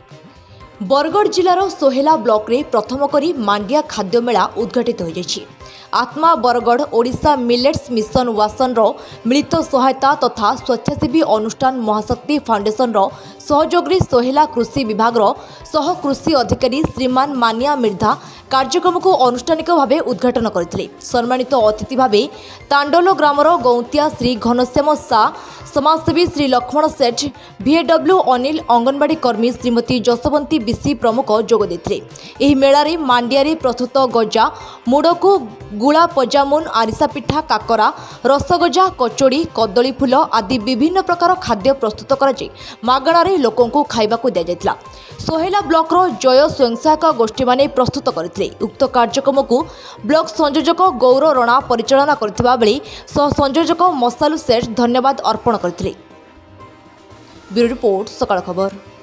बरगढ़ जिलार सोहेला ब्लॉक रे प्रथम करी मांडिया खाद्य मेला उद्घाटित हो जाइछि। आत्मा बरगढ़ ओडिशा मिलेट्स मिशन वासन रो मिलित सहायता तथा स्वेच्छासेवी अनुष्ठान महाशक्ति फाउंडेशन रो सहयोग रे सोहेला कृषि विभाग रो सह कृषि अधिकारी श्रीमान मानिया मिर्धा कार्यक्रम को अनुष्ठानिक भावे उद्घाटन करथिले। सम्मानित अतिथि भावे तांडोलो ग्रामर गौंतिया श्री घनश्याम सा, समाजसेवी श्री लक्ष्मण सेठ, VAW अनिल, अंगनवाड़ी कर्मी श्रीमती जसवंती बिसी प्रमुख जोग देथिले। एही मेलारे मांडियारे प्रस्तुत गजा, मुड़कु, गुला पजामुन, आरिसा पिठा, काकरा, रसगजा, कचोड़ी, कदली फूल आदि विभिन्न प्रकार खाद्य प्रस्तुत कराଯାଇ मागणारे लोकंकु खाइबाकु दिया जायतिला। सोहेला ब्लॉक रो जय स्वयंसहायक गोष्ठी माने प्रस्तुत करथिले। उक्त कार्यक्रम को ब्लॉक संयोजक गौर रणा परिचालना करथिबा बेले सह संयोजक मसालू सेठ धन्यवाद अर्पण करथिले। ब्यूरो रिपोर्ट, सकाळ खबर।